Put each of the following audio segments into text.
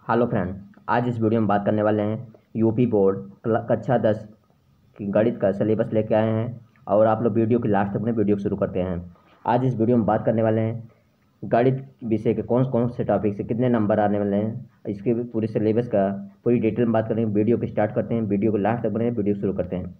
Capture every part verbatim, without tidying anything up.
Hello friend, आज इस video में बात करने वाले हैं यूपी बोर्ड कक्षा दस की गणित का सिलेबस लेके आए हैं। और आप लोग वीडियो के लास्ट तक अपने वीडियो शुरू करते हैं। आज इस वीडियो में बात करने वाले हैं गणित विषय के कौन कौन से टॉपिक से कितने नंबर आने वाले हैं, इसके पूरे सिलेबस का पूरी डिटेल में बात करेंगे। वीडियो को स्टार्ट करते हैं, वीडियो को लास्ट तक बने, वीडियो शुरू करते हैं।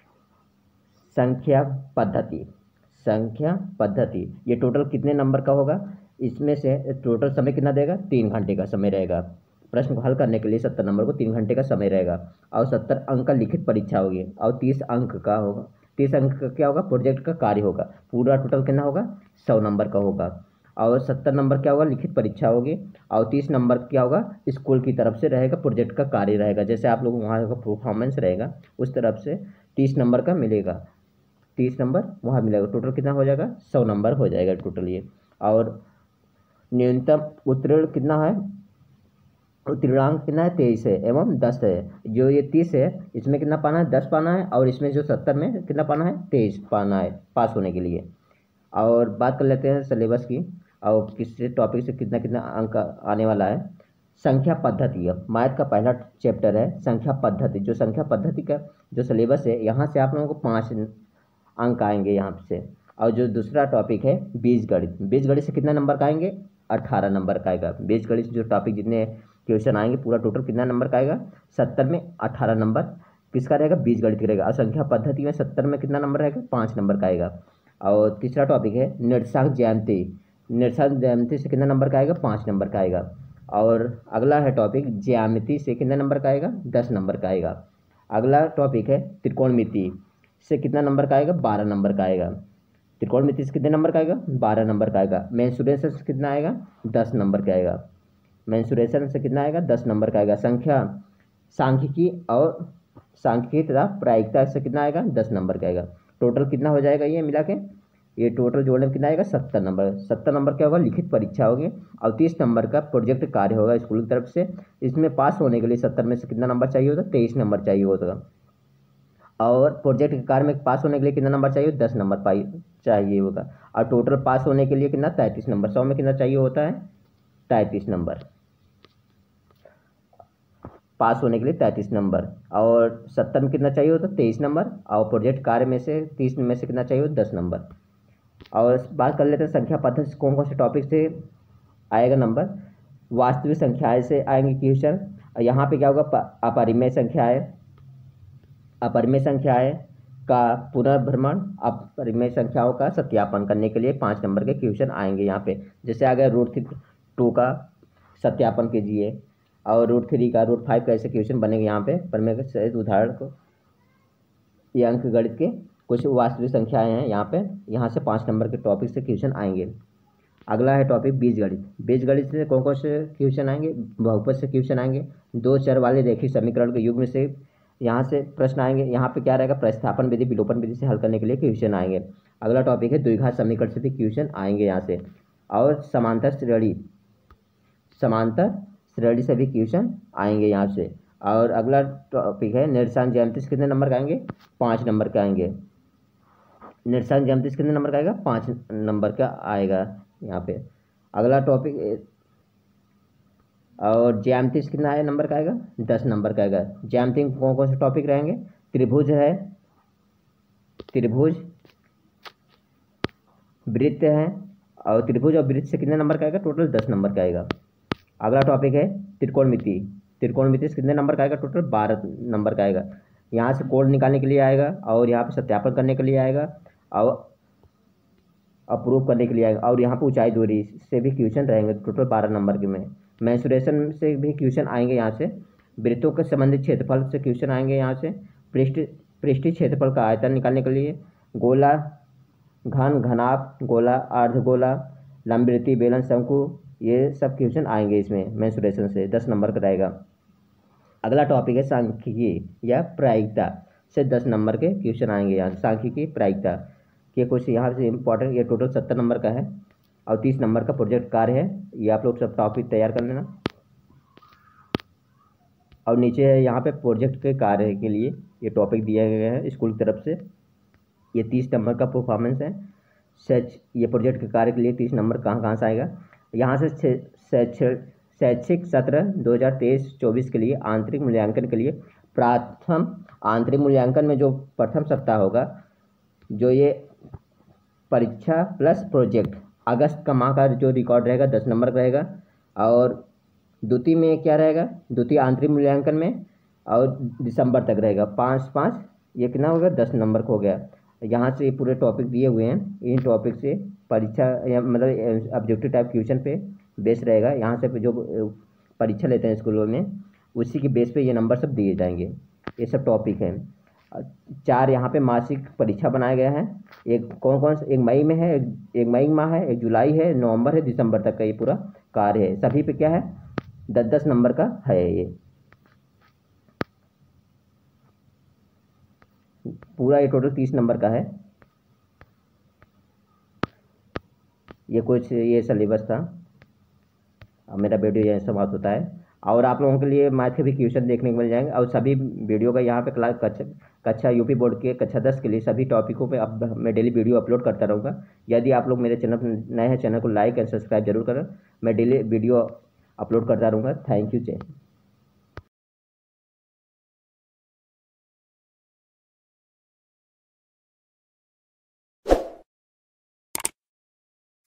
संख्या पद्धति संख्या पद्धति ये टोटल कितने नंबर का होगा? इसमें से टोटल समय कितना देगा? तीन घंटे का समय रहेगा। प्रश्न को हल करने के लिए सत्तर नंबर को तीन घंटे का समय रहेगा और सत्तर अंक का लिखित परीक्षा होगी और तीस अंक का होगा तीस अंक का क्या होगा? प्रोजेक्ट का कार्य होगा। पूरा टोटल कितना होगा? सौ नंबर का होगा। और सत्तर नंबर क्या होगा? लिखित परीक्षा होगी। और तीस नंबर क्या होगा? स्कूल की तरफ से रहेगा, प्रोजेक्ट का कार्य रहेगा। जैसे आप लोग वहाँ का परफॉर्मेंस रहेगा उस तरफ से तीस नंबर का मिलेगा, तीस नंबर वहाँ मिलेगा। टोटल कितना हो जाएगा? सौ नंबर हो जाएगा टोटल ये। और न्यूनतम उत्तीर्ण कितना है? उत्तीर्णांक कितना है? तेईस है एवं दस है। जो ये तीस है इसमें कितना पाना है? दस पाना है। और इसमें जो सत्तर में कितना पाना है? तेईस पाना है पास होने के लिए। और बात कर लेते हैं सिलेबस की और किस टॉपिक से कितना कितना अंक आने वाला है। संख्या पद्धति, मैथ का पहला चैप्टर है संख्या पद्धति। जो संख्या पद्धति का जो सिलेबस है यहाँ से आप लोगों को पाँच अंक आएंगे यहाँ से। और जो दूसरा टॉपिक है बीजगणित, बीजगणित से कितना नंबर का आएंगे? अट्ठारह नंबर का आएगा। बीजगणित जो टॉपिक जितने क्वेश्चन आएंगे पूरा टोटल कितना नंबर का आएगा? सत्तर में अट्ठारह नंबर किसका रहेगा? बीजगणित का रहेगा। और संख्या पद्धति में सत्तर में कितना नंबर रहेगा? पाँच नंबर का आएगा। और तीसरा टॉपिक है निर्देशांक ज्यामिति, निर्देशांक ज्यामिति से कितना नंबर का आएगा? पाँच नंबर का आएगा। और अगला है टॉपिक ज्यामिति से कितना नंबर का आएगा? दस नंबर का आएगा। अगला टॉपिक है त्रिकोणमिति से कितना नंबर का आएगा? बारह नंबर का आएगा। त्रिकोणमिति से कितने नंबर का आएगा? बारह नंबर का आएगा। मेंसुरेशन से कितना आएगा? दस नंबर का आएगा। मेंसुरेशन से कितना आएगा? दस नंबर का आएगा। संख्या सांख्यिकी और सांख्यिकी तथा प्रायिकता से कितना आएगा? दस नंबर का आएगा। टोटल कितना हो जाएगा ये मिला के? ये टोटल जोड़ने में कितना आएगा? सत्तर नंबर। सत्तर नंबर क्या होगा? लिखित परीक्षा होगी। और तीस नंबर का प्रोजेक्ट कार्य होगा स्कूल की तरफ से। इसमें पास होने के लिए सत्तर में से कितना नंबर चाहिए होता? तेईस नंबर चाहिए होता। और प्रोजेक्ट के कार्य में पास होने के लिए कितना नंबर चाहिए? दस नंबर पाई चाहिए होगा। और टोटल पास होने के लिए कितना? तैंतीस नंबर। सौ में कितना चाहिए होता है? तैंतीस नंबर। पास होने के लिए तैंतीस नंबर। और सत्तर में कितना चाहिए होता? तेईस नंबर। और प्रोजेक्ट कार्य में से तीस में से कितना चाहिए होता? दस नंबर। और बात कर लेते हैं संख्या पद्धति से कौन कौन से टॉपिक से आएगा नंबर। वास्तविक संख्याएं से आएंगे क्वेश्चन। यहाँ पे क्या होगा? अपरिमेय संख्याएं, अपरिमेय संख्याएं का पुनर्भ्रमण, अपरिमेय संख्याओं का सत्यापन करने के लिए पाँच नंबर के क्वेश्चन आएंगे यहाँ पे। जैसे आ गया रूट टू का सत्यापन कीजिए और रूट थ्री का, रूट फाइव का ऐसे क्वेश्चन बनेंगे यहाँ पे। परिमेय के सहित उदाहरण को ये अंक गणित के कुछ वास्तविक संख्याएं हैं यहाँ पे। यहाँ से पाँच नंबर के टॉपिक से क्वेश्चन आएंगे। अगला है टॉपिक बीजगणित। बीजगणित से कौन कौन से क्वेश्चन आएंगे? बहुपद से क्वेश्चन आएंगे। दो चर वाले रेखीय समीकरण के युग्म से यहाँ से प्रश्न आएंगे। यहाँ पे क्या रहेगा? प्रतिस्थापन विधि, विलोपन विधि से हल करने के लिए क्वेश्चन आएंगे। अगला टॉपिक है द्विघात समीकरण से भी क्वेश्चन आएंगे यहाँ से। और समांतर श्रेणी, समांतर श्रेणी से भी क्वेश्चन आएंगे यहाँ से। और अगला टॉपिक है निर्देशांक ज्यामिति से कितने नंबर का आएंगे? पाँच नंबर का आएंगे। निर्देशांक ज्यामिति से कितने नंबर का आएगा? पाँच नंबर का आएगा यहाँ पे। अगला टॉपिक और ज्यामिति से कितना आया नंबर का आएगा? दस नंबर का आएगा। ज्यामिति में कौन कौन से टॉपिक रहेंगे? त्रिभुज है, त्रिभुज, वृत्त है। और त्रिभुज और वृत्त से कितने नंबर का आएगा? टोटल दस नंबर का आएगा। अगला टॉपिक है त्रिकोणमिति, त्रिकोणमिति से कितने नंबर का आएगा? टोटल बारह नंबर का आएगा। यहाँ से कोण निकालने के लिए आएगा और यहाँ पे सत्यापन करने के लिए आएगा और अप्रूव करने के लिए आएगा। और यहाँ पे ऊंचाई दूरी से भी क्वेश्चन रहेंगे टोटल बारह नंबर के में। मेंसुरेशन से भी क्वेश्चन आएंगे यहाँ से। वृत्तों के संबंधित क्षेत्रफल से क्वेश्चन आएंगे यहाँ से। पृष्ठ पृष्ठीय क्षेत्रफल का आयतन निकालने के लिए, गोला, घन, घनाभ, गोला, अर्धगोला, लंबवृत्तीय, बेलन, शंकु, ये सब क्वेश्चन आएंगे इसमें मेंसुरेशन से। दस नंबर का रहेगा। अगला टॉपिक है सांख्यिकी या प्रायिकता से दस नंबर के क्वेश्चन आएंगे यहाँ। सांख्यिकी प्रायिकता के कुछ यहाँ से इंपॉर्टेंट, ये टोटल सत्तर नंबर का है। और तीस नंबर का प्रोजेक्ट कार्य है। ये आप लोग सब टॉपिक तैयार कर लेना। और नीचे है यहाँ पे प्रोजेक्ट के कार्य के लिए ये टॉपिक दिए गए हैं स्कूल की तरफ से। ये तीस नंबर का परफॉर्मेंस है। सच ये प्रोजेक्ट के कार्य के लिए तीस नंबर कहाँ कहाँ से आएगा? यहाँ से शैक्षणिक शैक्षिक सत्र दो हज़ार तेईस चौबीस के लिए आंतरिक मूल्यांकन के लिए प्रथम आंतरिक मूल्यांकन में जो प्रथम सप्ताह होगा, जो ये परीक्षा प्लस प्रोजेक्ट अगस्त का माह का जो रिकॉर्ड रहेगा दस नंबर का रहेगा। और द्वितीय में क्या रहेगा, द्वितीय आंतरिक मूल्यांकन में और दिसंबर तक रहेगा पाँच पाँच, ये कितना होगा दस नंबर का हो गया। यहाँ से पूरे टॉपिक दिए हुए हैं, इन टॉपिक से परीक्षा या मतलब ऑब्जेक्टिव टाइप क्वेश्चन पे बेस रहेगा। यहाँ से जो परीक्षा लेते हैं स्कूलों में उसी के बेस पे ये नंबर सब दिए जाएंगे। ये सब टॉपिक हैं। चार यहाँ पे मासिक परीक्षा बनाया गया है। एक कौन कौन सा, एक मई में है, एक, एक मई माह है, एक जुलाई है, नवंबर है, दिसंबर तक का ये पूरा कार्य है। सभी पे क्या है, दस दस नंबर का है। ये पूरा ये टोटल तीस नंबर का है। ये कुछ ये सिलेबस था। अब मेरा वीडियो यहीं समाप्त होता है। और आप लोगों के लिए मैथ के भी क्वेश्चन देखने को मिल जाएंगे। और सभी वीडियो का यहाँ पे क्लास कक्षा कक्षा यूपी बोर्ड के कक्षा दस के लिए सभी टॉपिकों पे अब मैं डेली वीडियो अपलोड करता रहूँगा। यदि आप लोग मेरे चैनल पर नए हैं, चैनल को लाइक एंड सब्सक्राइब जरूर करें। मैं डेली वीडियो अपलोड करता रहूँगा। थैंक यू जय।